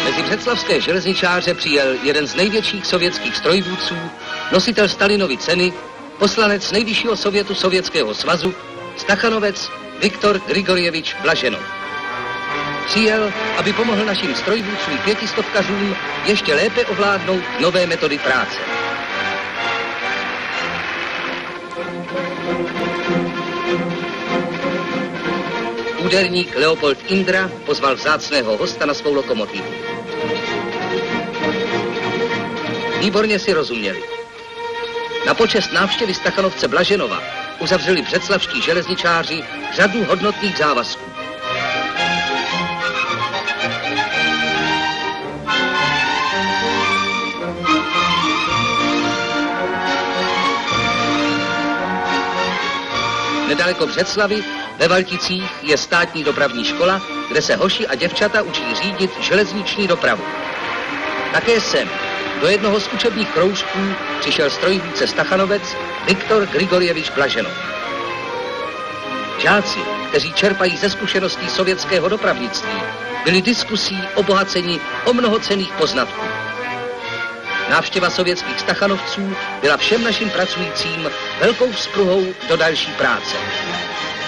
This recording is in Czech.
Mezi břeclavské železničáře přijel jeden z největších sovětských strojvůdců, nositel Stalinovy ceny, poslanec nejvyššího sovětu Sovětského svazu, stachanovec Viktor Grigorjevič Blaženov. Přijel, aby pomohl našim strojvůdcům 500 ještě lépe ovládnout nové metody práce. Úderník Leopold Indra pozval vzácného hosta na svou lokomotivu. Výborně si rozuměli. Na počest návštěvy stachanovce Blaženova uzavřeli břeclavští železničáři řadu hodnotných závazků. Nedaleko Břeclavy, ve Valticích, je státní dopravní škola, kde se hoši a děvčata učí řídit železniční dopravu. Také sem, do jednoho z učebních kroužků, přišel strojvůdce stachanovec Viktor Grigorjevič Blaženov. Žáci, kteří čerpají ze zkušeností sovětského dopravnictví, byli diskusí obohaceni o mnoho cenných poznatků. Návštěva sovětských stachanovců byla všem našim pracujícím velkou vzpruhou do další práce.